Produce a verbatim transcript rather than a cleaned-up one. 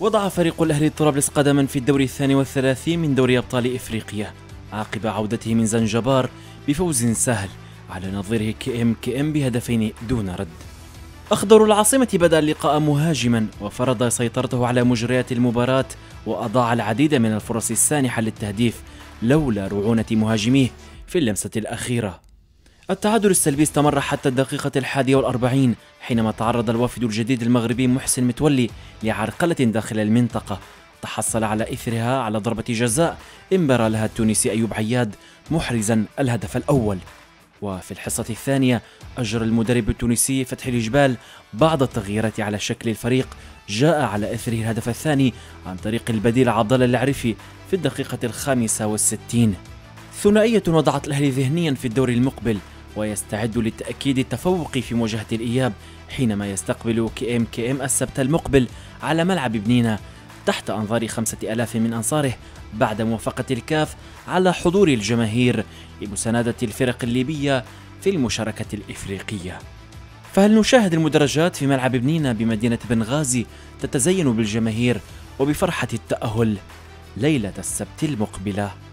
وضع فريق الأهلي طرابلس قدما في الدور الثاني والثلاثين من دوري أبطال إفريقيا عقب عودته من زنجبار بفوز سهل على نظيره كي ام كي ام بهدفين دون رد. أخضر العاصمة بدأ اللقاء مهاجما وفرض سيطرته على مجريات المباراة وأضاع العديد من الفرص السانحة للتهديف لولا رعونة مهاجميه في اللمسة الأخيرة. التعادل السلبي استمر حتى الدقيقة الحادية والأربعين حينما تعرض الوافد الجديد المغربي محسن متولي لعرقلة داخل المنطقة تحصل على إثرها على ضربة جزاء انبرى لها التونسي أيوب عياد محرزا الهدف الأول. وفي الحصة الثانية أجرى المدرب التونسي فتحي الجبال بعض التغييرات على شكل الفريق جاء على إثره الهدف الثاني عن طريق البديل عبد الله العريفي في الدقيقة الخامسة والستين. ثنائية وضعت الأهلي ذهنيا في الدور المقبل ويستعد لتأكيد التفوق في مواجهة الإياب حينما يستقبل كي ام كي ام السبت المقبل على ملعب بنينة تحت أنظار خمسة آلاف من أنصاره بعد موافقة الكاف على حضور الجماهير لمساندة الفرق الليبية في المشاركة الإفريقية. فهل نشاهد المدرجات في ملعب بنينة بمدينة بنغازي تتزين بالجماهير وبفرحة التأهل ليلة السبت المقبلة؟